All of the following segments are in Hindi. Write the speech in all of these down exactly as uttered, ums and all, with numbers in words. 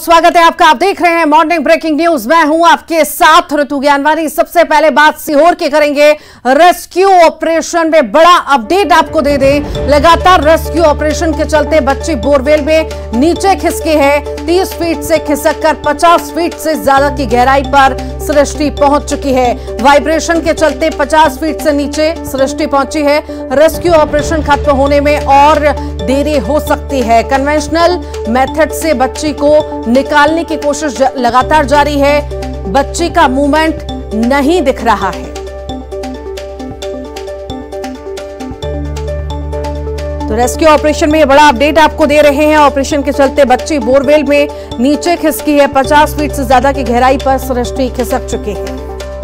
स्वागत है आपका। आप देख रहे हैं मॉर्निंग ब्रेकिंग न्यूज। मैं हूं आपके साथ ऋतु ज्ञानवानी। सबसे पहले बात सीहोर की करेंगे। रेस्क्यू ऑपरेशन में बड़ा अपडेट आपको दे दें। लगातार रेस्क्यू ऑपरेशन के चलते बच्ची बोरवेल में नीचे खिसकी है। तीस फीट से खिसककर पचास फीट से ज्यादा की गहराई पर सृष्टि पहुंच चुकी है। वाइब्रेशन के चलते पचास फीट से नीचे सृष्टि पहुंची है। रेस्क्यू ऑपरेशन खत्म होने में और देरी हो सकती है। कन्वेंशनल मेथड से बच्ची को निकालने की कोशिश लगातार जारी है। बच्ची का मूवमेंट नहीं दिख रहा है। तो रेस्क्यू ऑपरेशन में ये बड़ा अपडेट आपको दे रहे हैं। ऑपरेशन के चलते बच्ची बोरवेल में नीचे खिसकी है। पचास फीट से ज्यादा की गहराई पर सृष्टि खिसक चुकी है।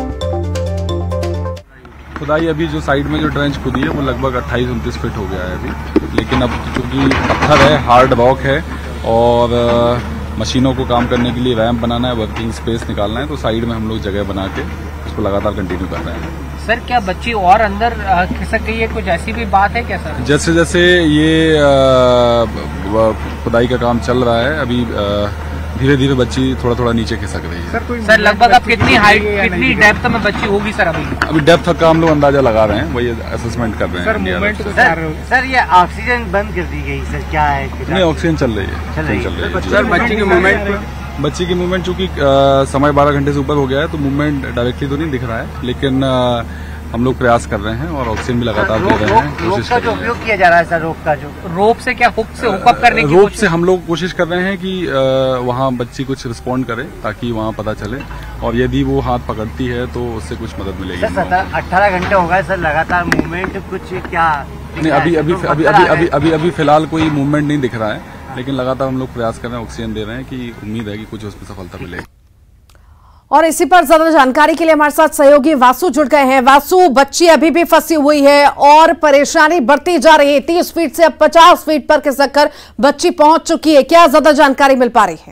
खुदाई अभी जो साइड में जो ट्रेंच खुदी है वो लगभग अट्ठाईस उनतीस फीट हो गया है अभी, लेकिन अब चूंकि पत्थर है, हार्ड रॉक है और मशीनों को काम करने के लिए रैंप बनाना है, वर्किंग स्पेस निकालना है, तो साइड में हम लोग जगह बना के उसको लगातार कंटिन्यू कर रहे हैं। सर क्या बच्ची और अंदर खिसक गई है? कुछ ऐसी भी बात है क्या सर? जैसे जैसे ये खुदाई का काम चल रहा है अभी धीरे धीरे बच्ची थोड़ा थोड़ा नीचे खिसक रही है। सर, सर लगभग अब कितनी हाइट कितनी डेप्थ में बच्ची होगी सर? अभी अभी डेप्थ का हम लोग अंदाजा लगा रहे हैं, वही असेसमेंट कर रहे हैं। सर, मूवमेंट तो सर, सर ये ऑक्सीजन बंद कर दी गई सर, क्या है? नहीं, ऑक्सीजन चल रही है, चल रही है। सर बच्ची की मूवमेंट बच्ची की मूवमेंट चूंकि समय बारह घंटे से ऊपर हो गया है तो मूवमेंट डायरेक्टली तो नहीं दिख रहा है, लेकिन आ, हम लोग प्रयास कर रहे हैं और ऑक्सीजन भी लगातार दे रहे हैं। रोप का जो उपयोग किया जा रहा है सर, रोप का जो रोप से क्या हुक से हुकअप करने की रोप से हम लोग कोशिश कर रहे हैं कि वहाँ बच्ची कुछ रिस्पॉन्ड करे ताकि वहाँ पता चले, और यदि वो हाथ पकड़ती है तो उससे कुछ मदद मिलेगी। सर अठारह घंटे हो गए सर लगातार मूवमेंट, कुछ क्या नहीं अभी अभी अभी अभी अभी अभी अभी फिलहाल कोई मूवमेंट नहीं दिख रहा है, लेकिन लगातार हम लोग प्रयास कर रहे हैं, ऑक्सीजन दे रहे हैं कि उम्मीद है कि कुछ उसमें सफलता मिलेगी। और इसी पर ज्यादा जानकारी के लिए हमारे साथ सहयोगी वासु जुड़ गए हैं। वासु, बच्ची अभी भी फंसी हुई है और परेशानी बढ़ती जा रही है। तीस फीट से अब पचास फीट पर खिसककर बच्ची पहुंच चुकी है। क्या ज्यादा जानकारी मिल पा रही है?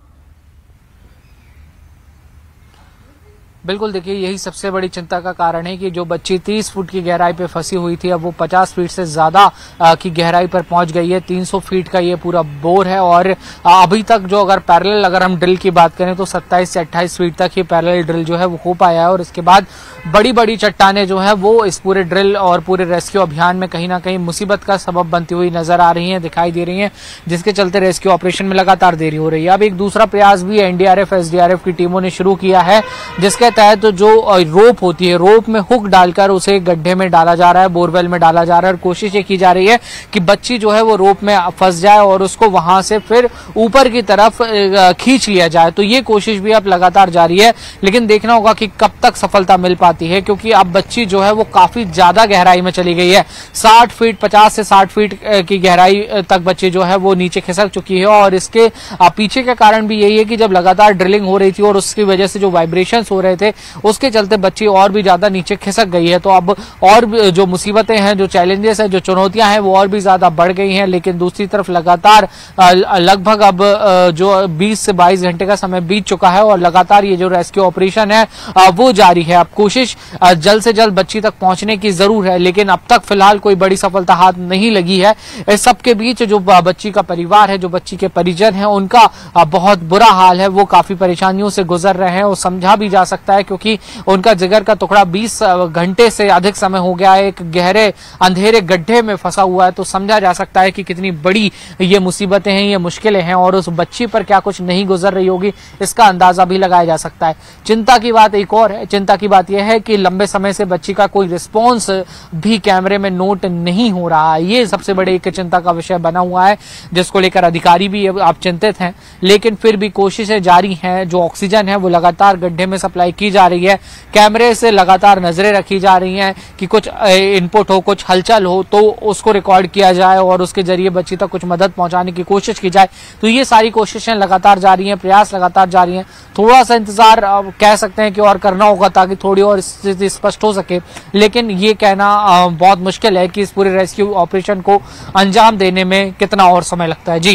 बिल्कुल, देखिए यही सबसे बड़ी चिंता का कारण है कि जो बच्ची तीस फुट की गहराई पे फंसी हुई थी अब वो पचास फीट से ज्यादा की गहराई पर पहुंच गई है। तीन सौ फीट का ये पूरा बोर है और अभी तक जो अगर पैरेलल अगर हम ड्रिल की बात करें तो सत्ताईस से अट्ठाईस फीट तक ही पैरेलल ड्रिल जो है वो हो पाया है, और इसके बाद बड़ी बड़ी चट्टाने जो है वो इस पूरे ड्रिल और पूरे रेस्क्यू अभियान में कहीं ना कहीं मुसीबत का सबब बनती हुई नजर आ रही है, दिखाई दे रही है, जिसके चलते रेस्क्यू ऑपरेशन में लगातार देरी हो रही है। अब एक दूसरा प्रयास भी एनडीआरएफ एसडीआरएफ की टीमों ने शुरू किया है, जिसके तहत तो जो रोप होती है, रोप में हुक डालकर उसे गड्ढे में डाला जा रहा है, बोरवेल में डाला जा रहा है, और कोशिश ये की जा रही है कि बच्ची जो है वो रोप में फंस जाए और उसको वहां से फिर ऊपर की तरफ खींच लिया जाए। तो ये कोशिश भी अब लगातार जारी है, लेकिन देखना होगा कि कब तक सफलता मिल पाती है, क्योंकि अब बच्ची जो है वो काफी ज्यादा गहराई में चली गई है। साठ फीट पचास से साठ फीट की गहराई तक बच्ची जो है वो नीचे खिसक चुकी है, और इसके पीछे का कारण भी यही है कि जब लगातार ड्रिलिंग हो रही थी और उसकी वजह से जो वाइब्रेशन हो रहे थे उसके चलते बच्ची और भी ज्यादा नीचे खिसक गई है। तो अब और जो मुसीबतें हैं, जो चैलेंजेस हैं, जो चुनौतियां हैं वो और भी ज्यादा बढ़ गई हैं। लेकिन दूसरी तरफ लगातार लगभग अब जो बीस से बाईस घंटे का समय बीत चुका है और लगातार ये जो रेस्क्यू ऑपरेशन है वो जारी है। अब कोशिश जल्द से जल्द बच्ची तक पहुंचने की जरूर है, लेकिन अब तक फिलहाल कोई बड़ी सफलता हाथ नहीं लगी है। इस सबके बीच जो बच्ची का परिवार है, जो बच्ची के परिजन है, उनका बहुत बुरा हाल है, वो काफी परेशानियों से गुजर रहे हैं। और समझा भी जा सकता है क्योंकि उनका जिगर का टुकड़ा बीस घंटे से अधिक समय हो गया है, एक गहरे अंधेरे गड्ढे में फंसा हुआ है। तो समझा जा सकता है कि कितनी बड़ी ये मुसीबतें हैं, ये मुश्किलें हैं, और उस बच्ची पर क्या कुछ नहीं गुजर रही होगी इसका अंदाजा भी लगाया जा सकता है। चिंता की बात एक और है, चिंता की बात यह है कि लंबे समय से बच्ची का कोई रिस्पॉन्स भी कैमरे में नोट नहीं हो रहा है। ये सबसे बड़े एक चिंता का विषय बना हुआ है, जिसको लेकर अधिकारी भी आप चिंतित हैं, लेकिन फिर भी कोशिशें जारी हैं। जो ऑक्सीजन है वो लगातार गड्ढे में सप्लाई की जा रही है, कैमरे से लगातार नजरें रखी जा रही हैं कि कुछ इनपुट हो, कुछ हलचल हो तो उसको रिकॉर्ड किया जाए और उसके जरिए बच्ची तक कुछ मदद पहुंचाने की कोशिश की जाए। तो ये सारी कोशिशें लगातार जारी हैं, प्रयास लगातार जारी हैं। थोड़ा सा इंतजार कह सकते हैं कि और करना होगा ताकि थोड़ी और स्थिति स्पष्ट हो सके, लेकिन ये कहना बहुत मुश्किल है कि इस पूरे रेस्क्यू ऑपरेशन को अंजाम देने में कितना और समय लगता है। जी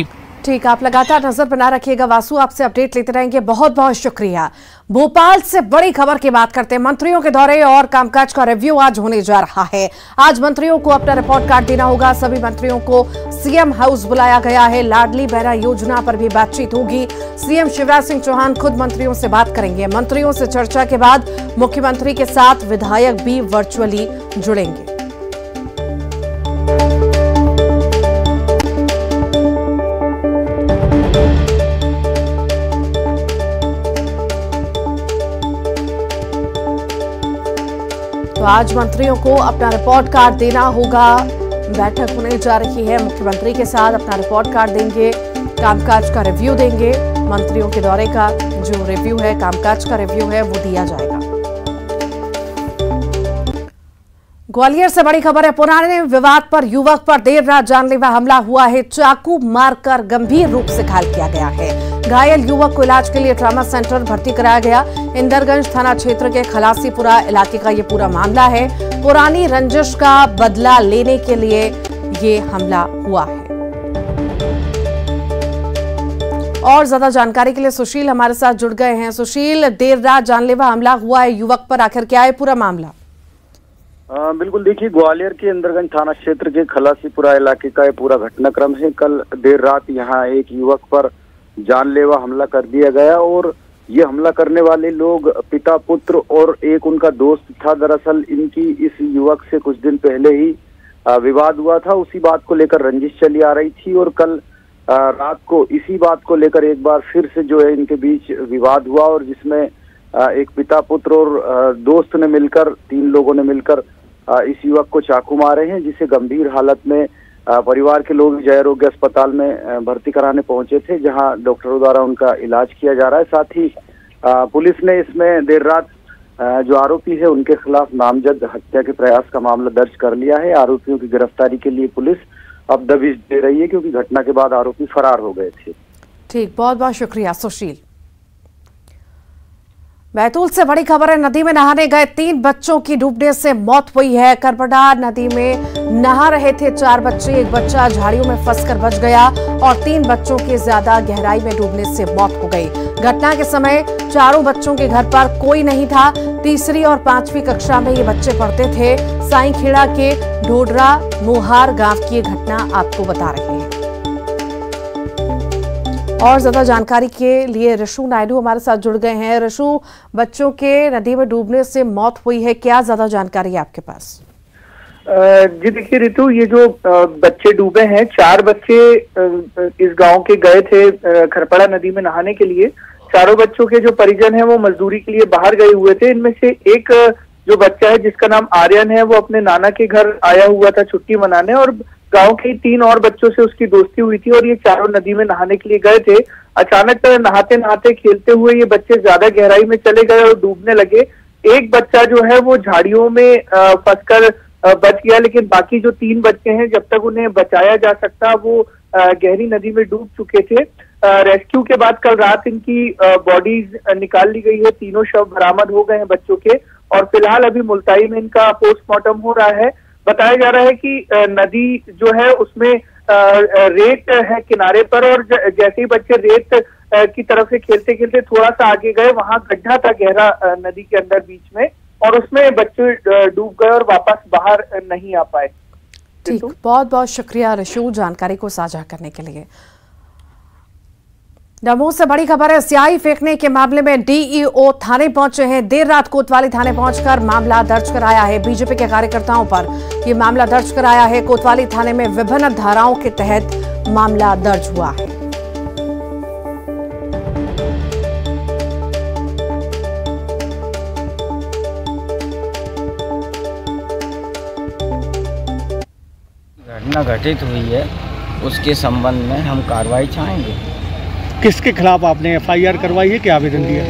ठीक, आप लगातार नजर बना रखिएगा। वासु, आपसे अपडेट लेते रहेंगे। बहुत बहुत शुक्रिया। भोपाल से बड़ी खबर की बात करते हैं। मंत्रियों के दौरे और कामकाज का रिव्यू आज होने जा रहा है। आज मंत्रियों को अपना रिपोर्ट कार्ड देना होगा। सभी मंत्रियों को सीएम हाउस बुलाया गया है। लाडली बहना योजना पर भी बातचीत होगी। सीएम शिवराज सिंह चौहान खुद मंत्रियों से बात करेंगे। मंत्रियों से चर्चा के बाद मुख्यमंत्री के साथ विधायक भी वर्चुअली जुड़ेंगे। तो आज मंत्रियों को अपना रिपोर्ट कार्ड देना होगा। बैठक होने जा रही है। मुख्यमंत्री के साथ अपना रिपोर्ट कार्ड देंगे, कामकाज का रिव्यू देंगे। मंत्रियों के दौरे का जो रिव्यू है, कामकाज का रिव्यू है, वो दिया जाएगा। ग्वालियर से बड़ी खबर है। पुराने विवाद पर युवक पर देर रात जानलेवा हमला हुआ है। चाकू मारकर गंभीर रूप से घायल किया गया है। घायल युवक को इलाज के लिए ट्रामा सेंटर भर्ती कराया गया। इंदरगंज थाना क्षेत्र के खलासीपुरा इलाके का ये पूरा मामला है। पुरानी रंजिश का बदला लेने के लिए ये हमला हुआ है। और ज्यादा जानकारी के लिए सुशील हमारे साथ जुड़ गए हैं। सुशील, देर रात जानलेवा हमला हुआ है युवक पर, आखिर क्या है पूरा मामला? आ, बिल्कुल, देखिए, ग्वालियर के इंदरगंज थाना क्षेत्र के खलासीपुरा इलाके का ये पूरा घटनाक्रम है। कल देर रात यहाँ एक युवक पर जानलेवा हमला कर दिया गया और ये हमला करने वाले लोग पिता पुत्र और एक उनका दोस्त था। दरअसल इनकी इस युवक से कुछ दिन पहले ही विवाद हुआ था। उसी बात को लेकर रंजिश चली आ रही थी और कल रात को इसी बात को लेकर एक बार फिर से जो है इनके बीच विवाद हुआ और जिसमें एक पिता पुत्र और दोस्त ने मिलकर, तीन लोगों ने मिलकर इस युवक को चाकू मारे हैं, जिसे गंभीर हालत में परिवार के लोग जय आरोग्य अस्पताल में भर्ती कराने पहुंचे थे, जहां डॉक्टरों द्वारा उनका इलाज किया जा रहा है। साथ ही पुलिस ने इसमें देर रात जो आरोपी है उनके खिलाफ नामजद हत्या के प्रयास का मामला दर्ज कर लिया है। आरोपियों की गिरफ्तारी के लिए पुलिस अब दबिश दे रही है क्योंकि घटना के बाद आरोपी फरार हो गए थे। ठीक, बहुत बहुत शुक्रिया सुशील। बैतूल से बड़ी खबर है। नदी में नहाने गए तीन बच्चों की डूबने से मौत हुई है। करबड़ा नदी में नहा रहे थे चार बच्चे। एक बच्चा झाड़ियों में फंसकर बच गया और तीन बच्चों के ज्यादा गहराई में डूबने से मौत हो गई। घटना के समय चारों बच्चों के घर पर कोई नहीं था। तीसरी और पांचवी कक्षा में ये बच्चे पढ़ते थे। साईखेड़ा के ढोडरा मोहार गांव की घटना आपको बता रहे हैं। और ज्यादा जानकारी के लिए ऋषु नायडू हमारे साथ जुड़ गए हैं। ऋषु, बच्चों के नदी में डूबने से मौत हुई है, क्या ज्यादा जानकारी है आपके पास? जी देखिए रितु, ये जो बच्चे डूबे हैं, चार बच्चे इस गांव के गए थे खरपड़ा नदी में नहाने के लिए। चारों बच्चों के जो परिजन हैं वो मजदूरी के लिए बाहर गए हुए थे। इनमें से एक जो बच्चा है जिसका नाम आर्यन है, वो अपने नाना के घर आया हुआ था छुट्टी मनाने और गांव के तीन और बच्चों से उसकी दोस्ती हुई थी और ये चारों नदी में नहाने के लिए गए थे। अचानक नहाते नहाते खेलते हुए ये बच्चे ज्यादा गहराई में चले गए और डूबने लगे। एक बच्चा जो है वो झाड़ियों में फंसकर बच गया, लेकिन बाकी जो तीन बच्चे हैं जब तक उन्हें बचाया जा सकता वो गहरी नदी में डूब चुके थे। रेस्क्यू के बाद कल रात इनकी बॉडीज निकाल ली गई है। तीनों शव बरामद हो गए हैं बच्चों के और फिलहाल अभी मुल्ताई में इनका पोस्टमार्टम हो रहा है। बताया जा रहा है कि नदी जो है उसमें रेत है किनारे पर और जैसे ही बच्चे रेत की तरफ से खेलते खेलते थोड़ा सा आगे गए, वहां गड्ढा था गहरा नदी के अंदर बीच में और उसमें बच्चे डूब गए और वापस बाहर नहीं आ पाए। ठीक, बहुत बहुत शुक्रिया ऋषु जानकारी को साझा करने के लिए। दमोह से बड़ी खबर है। स्याही फेंकने के मामले में डीईओ थाने पहुंचे हैं। देर रात कोतवाली थाने पहुंचकर मामला दर्ज कराया है। बीजेपी के कार्यकर्ताओं पर यह मामला दर्ज कराया है। कोतवाली थाने में विभिन्न धाराओं के तहत मामला दर्ज हुआ है। घटना घटित हुई है, उसके संबंध में हम कार्रवाई चाहेंगे। किसके खिलाफ आपने एफ आई आर करवाई है, क्या आवेदन दिया?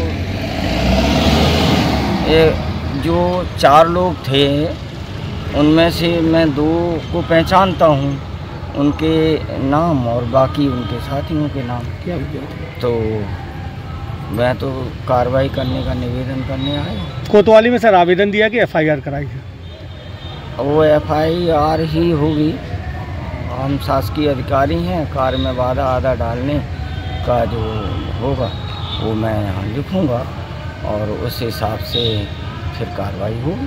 ये जो चार लोग थे उनमें से मैं दो को पहचानता हूँ, उनके नाम और बाकी उनके साथियों के नाम। क्या तो मैं तो कार्रवाई करने का निवेदन करने आया। कोतवाली में सर आवेदन दिया कि एफ आई आर कराई है? वो एफ आई आर ही होगी हम शासकीय अधिकारी हैं, कार्य में बाधा आधा डालने का जो होगा वो मैं यहाँ लिखूँगा और उस हिसाब से फिर कार्रवाई होगी।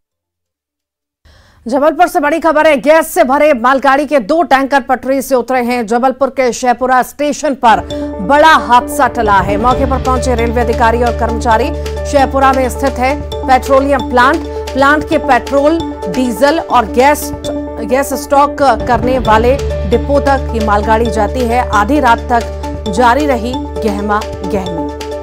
जबलपुर से बड़ी खबर है। गैस से भरे मालगाड़ी के दो टैंकर पटरी से उतरे हैं। जबलपुर के शहपुरा स्टेशन पर बड़ा हादसा टला है। मौके पर पहुंचे रेलवे अधिकारी और कर्मचारी। शहपुरा में स्थित है पेट्रोलियम प्लांट। प्लांट के पेट्रोल, डीजल और गैस गैस स्टॉक करने वाले डिपो तक ये मालगाड़ी जाती है। आधी रात तक जारी रही गहमा गहमी।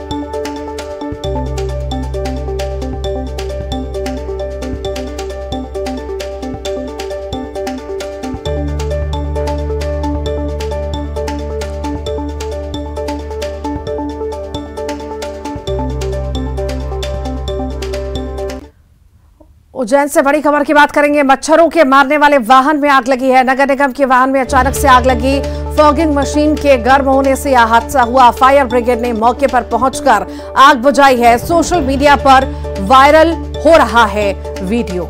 उज्जैन से बड़ी खबर की बात करेंगे। मच्छरों के मारने वाले वाहन में आग लगी है। नगर निगम के वाहन में अचानक से आग लगी। फॉगिंग मशीन के गर्म होने से यह हादसा हुआ। फायर ब्रिगेड ने मौके पर पहुंचकर आग बुझाई है। सोशल मीडिया पर वायरल हो रहा है वीडियो।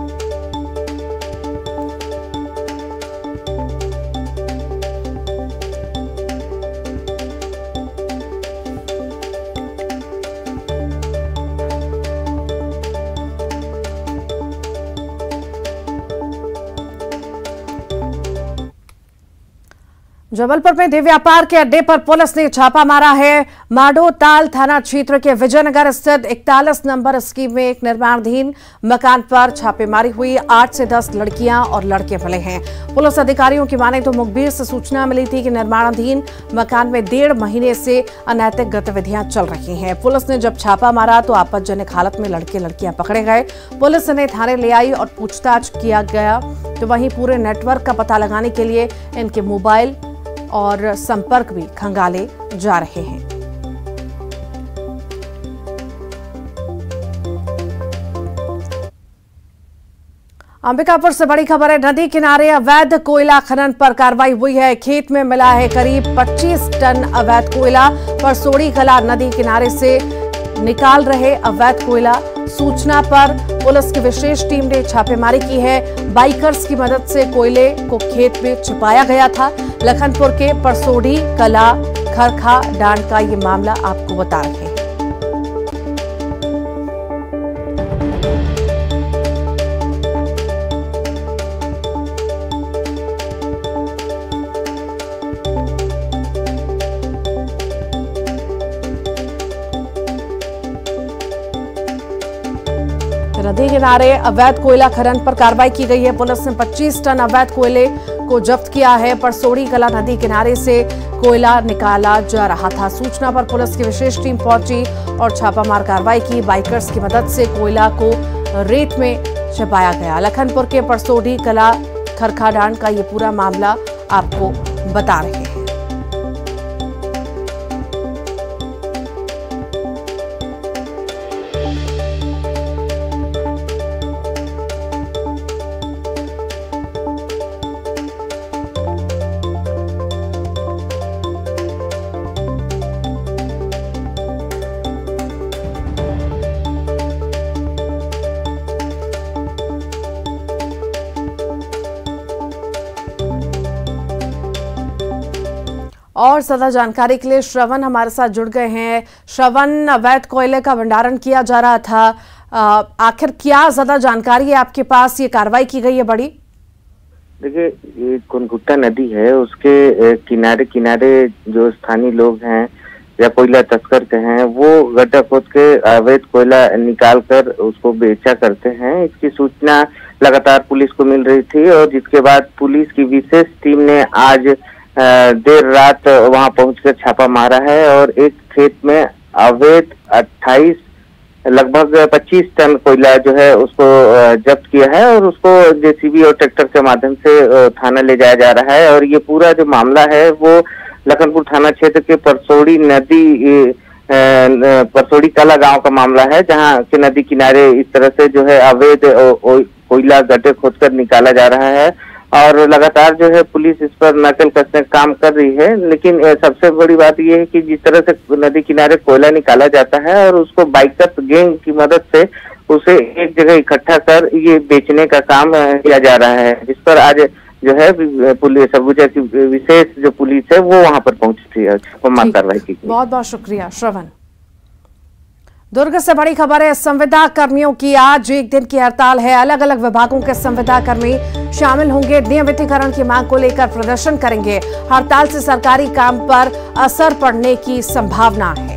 जबलपुर में देह व्यापार के अड्डे पर पुलिस ने छापा मारा है। माडोताल थाना क्षेत्र के विजयनगर स्थित इकतालीस नंबर स्कीम में एक निर्माणाधीन मकान पर छापेमारी हुई। आठ से दस लड़कियां और लड़के मिले हैं। पुलिस अधिकारियों की माने तो मुखबिर से सूचना मिली थी कि निर्माणाधीन मकान में डेढ़ महीने से अनैतिक गतिविधियां चल रही हैं। पुलिस ने जब छापा मारा तो आपत्तिजनक हालत में लड़के लड़कियां पकड़े गए। पुलिस ने थाने ले आई और पूछताछ किया गया। तो वहीं पूरे नेटवर्क का पता लगाने के लिए इनके मोबाइल और संपर्क भी खंगाले जा रहे हैं। अंबिकापुर से बड़ी खबर है। नदी किनारे अवैध कोयला खनन पर कार्रवाई हुई है। खेत में मिला है करीब पच्चीस टन अवैध कोयला। परसोड़ी कला नदी किनारे से निकाल रहे अवैध कोयला। सूचना पर पुलिस की विशेष टीम ने छापेमारी की है। बाइकर्स की मदद से कोयले को खेत में छिपाया गया था। लखनपुर के परसोड़ी कला खरखा डांड का ये मामला आपको बता रहे हैं। नदी किनारे अवैध कोयला खनन पर कार्रवाई की गई है। पुलिस ने पच्चीस टन अवैध कोयले को जब्त किया है। परसोड़ी कला नदी किनारे से कोयला निकाला जा रहा था। सूचना पर पुलिस की विशेष टीम पहुंची और छापामार कार्रवाई की। बाइकर्स की मदद से कोयला को रेत में छिपाया गया। लखनपुर के परसोड़ी कला खरखा डांड का ये पूरा मामला आपको बता रहे हैं। और ज्यादा जानकारी के लिए श्रवण हमारे साथ जुड़ गए हैं। श्रवण, अवैध कोयले का भंडारण किया जा रहा था, आखिर क्या ज्यादा जानकारी है आपके पास? ये कार्रवाई की गई है बड़ी। देखिए, ये कुनकुट्टा नदी है, उसके किनारे किनारे जो स्थानीय लोग हैं या कोयला तस्कर के हैं, वो गड्ढा खोद के अवैध कोयला निकाल कर उसको बेचा करते हैं। इसकी सूचना लगातार पुलिस को मिल रही थी और जिसके बाद पुलिस की विशेष टीम ने आज देर रात वहां पहुंचकर छापा मारा है और एक खेत में अवैध अट्ठाईस लगभग पच्चीस टन कोयला जो है उसको जब्त किया है और उसको जेसीबी और ट्रैक्टर के माध्यम से थाना ले जाया जा रहा है। और ये पूरा जो मामला है वो लखनपुर थाना क्षेत्र के परसोड़ी नदी परसोड़ी कला गांव का मामला है, जहां के नदी किनारे इस तरह से जो है अवैध कोयला गड्ढे खोदकर निकाला जा रहा है और लगातार जो है पुलिस इस पर नकल कसने का काम कर रही है। लेकिन सबसे बड़ी बात यह है कि जिस तरह से नदी किनारे कोयला निकाला जाता है और उसको बाइकर्स गैंग की मदद से उसे एक जगह इकट्ठा कर ये बेचने का काम किया जा रहा है, जिस पर आज जो है पुलिस सरगुजा की विशेष जो पुलिस है वो वहां पर पहुंची थी और छापामार कार्रवाई की। बहुत बहुत शुक्रिया श्रवण। दुर्ग से बड़ी खबर है, संविदा कर्मियों की आज एक दिन की हड़ताल है। अलग अलग विभागों के संविदा कर्मी शामिल होंगे, नियमितीकरण की मांग को लेकर प्रदर्शन करेंगे। हड़ताल से सरकारी काम पर असर पड़ने की संभावना है।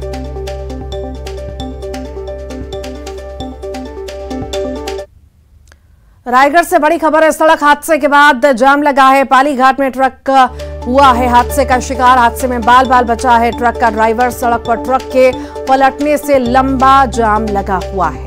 रायगढ़ से बड़ी खबर है, सड़क हादसे के बाद जाम लगा है। पाली घाट में ट्रक हुआ है हादसे का शिकार। हादसे में बाल बाल बचा है ट्रक का ड्राइवर। सड़क पर ट्रक के पलटने से लंबा जाम लगा हुआ है।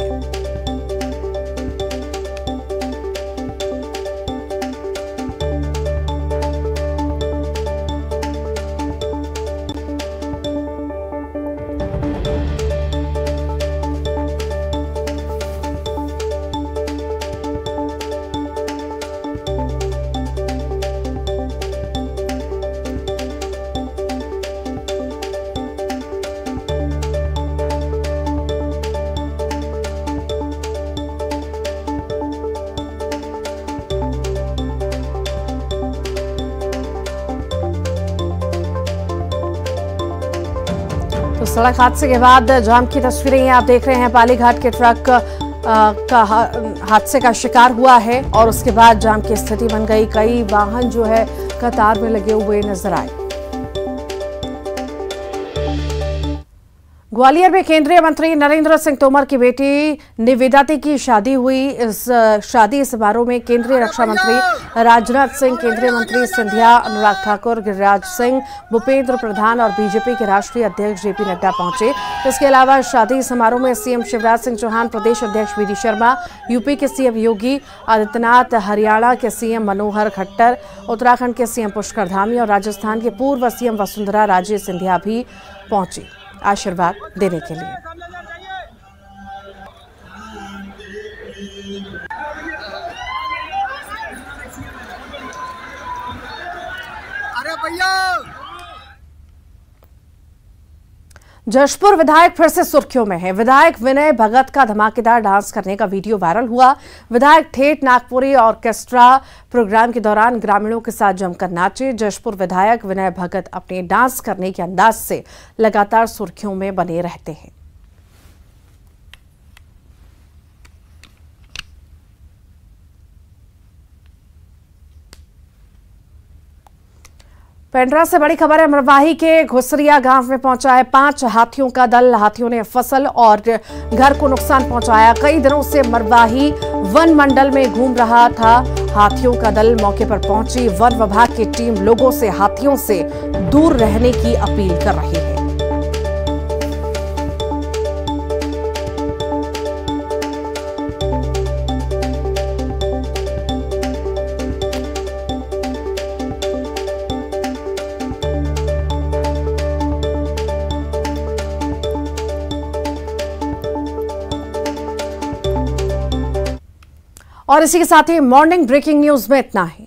तो सड़क हादसे के बाद जाम की तस्वीरें ये आप देख रहे हैं। पाली घाट के ट्रक आ, का हादसे का शिकार हुआ है और उसके बाद जाम की स्थिति बन गई। कई वाहन जो है कतार में लगे हुए नजर आए। ग्वालियर में केंद्रीय मंत्री नरेंद्र सिंह तोमर की बेटी निवेदिता की शादी हुई। इस शादी समारोह में केंद्रीय रक्षा मंत्री राजनाथ सिंह, केंद्रीय मंत्री सिंधिया, अनुराग ठाकुर, गिरिराज सिंह, भूपेंद्र प्रधान और बीजेपी के राष्ट्रीय अध्यक्ष जेपी नड्डा पहुंचे। इसके अलावा शादी समारोह में सीएम शिवराज सिंह चौहान, प्रदेश अध्यक्ष वीडी शर्मा, यूपी के सीएम योगी आदित्यनाथ, हरियाणा के सीएम मनोहर खट्टर, उत्तराखंड के सीएम पुष्कर धामी और राजस्थान के पूर्व सीएम वसुंधरा राजे सिंधिया भी पहुंची आशीर्वाद देने के लिए। अरे भैया जशपुर विधायक फिर से सुर्खियों में है। विधायक विनय भगत का धमाकेदार डांस करने का वीडियो वायरल हुआ। विधायक ठेठ नागपुरी ऑर्केस्ट्रा प्रोग्राम के दौरान ग्रामीणों के साथ जमकर नाचे। जशपुर विधायक विनय भगत अपने डांस करने के अंदाज से लगातार सुर्खियों में बने रहते हैं। पेंड्रा से बड़ी खबर है, मरवाही के घुसरिया गांव में पहुंचा है पांच हाथियों का दल। हाथियों ने फसल और घर को नुकसान पहुंचाया। कई दिनों से मरवाही वन मंडल में घूम रहा था हाथियों का दल। मौके पर पहुंची वन विभाग की टीम लोगों से हाथियों से दूर रहने की अपील कर रही है। और इसी के साथ ही मॉर्निंग ब्रेकिंग न्यूज में इतना ही।